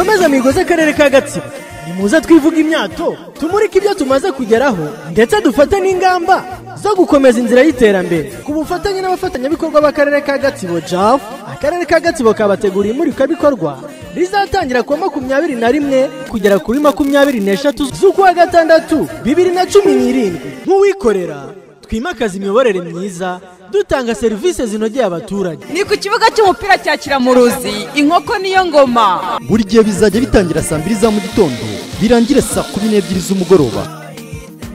dukomeze amigoze akarere ka Gatsibo nimuza twivuga imyato tumurika ibyo tumaze kugeraho ndetse dufate n'ingamba zo gukomeza inzira y'iterambere ku bufatanye n'abafatanyabikorwa b'akarere ka Gatsibo JAF. Akarere ka Gatsibo kabateguriye imurikabikorwa rizatangira kuwa 21 kugera kuri 23 z'ukwa gatandatu 2017. Nk'uwikorera twimakaza imiyoborere myiza dutanga serivisi zinogeye abaturage. Ni ku kibuga cy'umupira cya Kiramuruzi, inkoko niyo ngoma. Buri gihe bizajya bitangira saa 2 za mu gitondo birangire saa 12 z'umugoroba.